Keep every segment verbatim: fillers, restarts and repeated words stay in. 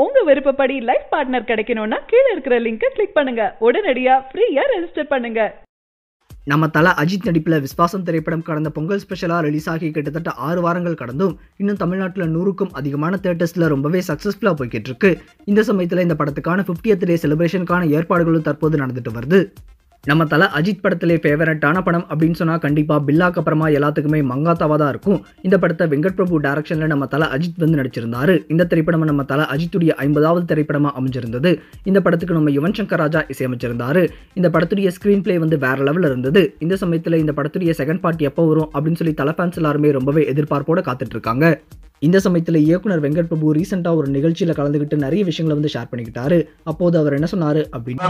உங்க விருப்பப்படி life partner கிடைக்கணும்னா கீழ இருக்கிற லிங்கை கிளிக் பண்ணுங்க. உடனடியா ஃப்ரீயா ரெஜிஸ்டர் பண்ணுங்க. நம்ம தல அஜித் நடிப்பில் விஸ்வாசம் திரைப்படம் கடந்த பொங்கல் ஸ்பெஷலாக ரிலீஸ் ஆகி கிட்டத்தட்ட ஆறு வாரங்கள் கடந்தும் இன்னும் தமிழ்நாட்டில் நூறுக்கும் அதிகமான தியேட்டர்ஸில் ரொம்பவே சக்ஸஸ்ஃபுல்லாக போய்கிட்டு இருக்கு. இந்த சமயத்தில் இந்த படத்துக்கான ஃபிஃப்டியத் டே செலிப்ரேஷனுக்கான ஏற்பாடுகளும் தற்போது நடந்துட்டு வருது. நம்ம தல அஜித் படத்திலே ஃபேவரட்டான படம் அப்படின்னு சொன்னால் கண்டிப்பாக பில்லாக்கு அப்புறமா எல்லாத்துக்குமே மங்காத்தாவாக தான் இருக்கும். இந்த படத்தை வெங்கட் பிரபு டைரக்ஷனில் நம்ம தல அஜித் வந்து நடிச்சிருந்தாரு. இந்த திரைப்படம் நம்ம தல அஜித்துடைய ஐம்பதாவது திரைப்படமாக அமைஞ்சிருந்தது. இந்த படத்துக்கு நம்ம யுவன் சங்கர் ராஜா இசையமைச்சிருந்தாரு. இந்த படத்துடைய ஸ்க்ரீன் பிளே வந்து வேற லெவலில் இருந்தது. இந்த சமயத்தில் இந்த படத்துடைய செகண்ட் பார்ட் எப்போ வரும் அப்படின்னு சொல்லி தல ஃபேன்ஸ் எல்லாருமே ரொம்பவே எதிர்பார்ப்போட காத்துட்டு இருக்காங்க. இந்த சமயத்தில் இயக்குனர் வெங்கட் பிரபு ரீசெண்டாக ஒரு நிகழ்ச்சியில் கலந்துக்கிட்டு நிறைய விஷயங்களை வந்து ஷேர் பண்ணிக்கிட்டாரு. அப்போது அவர் என்ன சொன்னாரு அப்படின்னு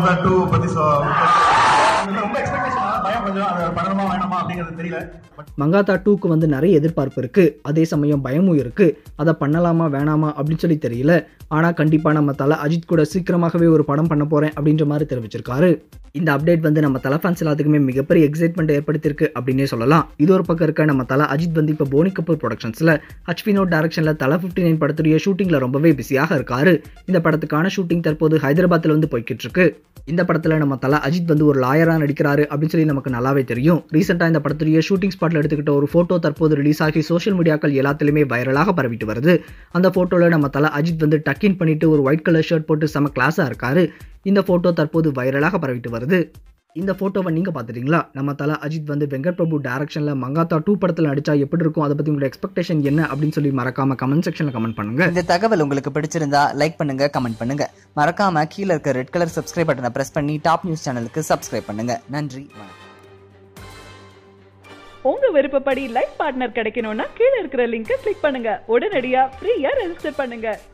மங்காத்தா டூக்கு வந்து நிறைய எதிர்பார்ப்பு இருக்கு. அதே சமயம் பயமும் இருக்கு. அதை பண்ணலாமா வேணாமா அப்படின்னு சொல்லி தெரியல. ஆனா கண்டிப்பா நம்ம தல அஜித் கூட சீக்கிரமாகவே ஒரு படம் பண்ண போறேன் அப்படின்ற மாதிரி தெரிவிச்சிருக்காரு. இந்த அப்டேட் வந்து நம்ம தல ஃபேன்ஸ் எல்லாத்துக்குமே மிகப்பெரிய எக்ஸைட்மெண்ட் ஏற்படுத்தியிருக்கு அப்படின்னே சொல்லலாம். இது ஒரு பக்கம் இருக்க நம்ம தல அஜித் வந்து இப்போ போனி கபூர் ப்ரொடக்ஷன்ஸ்ல ஹச் வினோத் டைரக்ஷன்ல தல ஃபிஃப்டி நைன் படத்துடைய ஷூட்டிங்ல ரொம்பவே பிஸியாக இருக்காரு. இந்த படத்துக்கான ஷூட்டிங் தற்போது ஹைதராபாத்ல வந்து போய்கிட்டு இருக்கு. இந்த படத்துல நம்ம தல அஜித் வந்து ஒரு லாயரா நடிக்கிறாரு அப்படின்னு சொல்லி நமக்கு நல்லாவே தெரியும். ரீசெண்டா இந்த படத்துடைய ஷூட்டிங் ஸ்பாட்ல எடுத்துக்கிட்ட ஒரு போட்டோ தற்போது ரிலீஸ் ஆகி சோஷியல் மீடியாக்கள் எல்லாத்திலுமே வைரலாக பரவிட்டு வருது. அந்த போட்டோல நம்ம தல அஜித் வந்து டக்கின் பண்ணிட்டு ஒரு ஒயிட் கலர் ஷர்ட் போட்டு செம கிளாஸா இருக்காரு. இந்த போட்டோ தற்போது வைரலாக பரவிட்டு வருது. இந்த போட்டோவை நீங்க பாத்துட்டீங்களா? நம்ம தல அஜித் வந்து வெங்கட் பிரபு டைரக்ஷன்ல மங்காத்தா டூ படத்துல நடிச்சா எப்படி இருக்கும், அதை பத்தி உங்களோட எக்ஸ்பெக்டேஷன் என்ன அப்படின்னு சொல்லி மறக்காம கமெண்ட் செக்ஷன்ல கமெண்ட் பண்ணுங்க. இந்த தகவல் உங்களுக்கு பிடிச்சிருந்தா லைக் பண்ணுங்க, கமெண்ட் பண்ணுங்க. மறக்காம கீழ இருக்க ரெட் கலர் சப்ஸ்கிரைப் பட்டனை பிரஸ் பண்ணி டாப் நியூஸ் சேனலுக்கு சப்ஸ்கிரைப் பண்ணுங்க. நன்றி. உங்க விருப்பப்படி லைஃப் பார்ட்னர் கிடைக்கணும்னா கீழ இருக்கிற லிங்கை கிளிக் பண்ணுங்க. உடனடியா ஃப்ரீயா ரெஜிஸ்டர் பண்ணுங்க.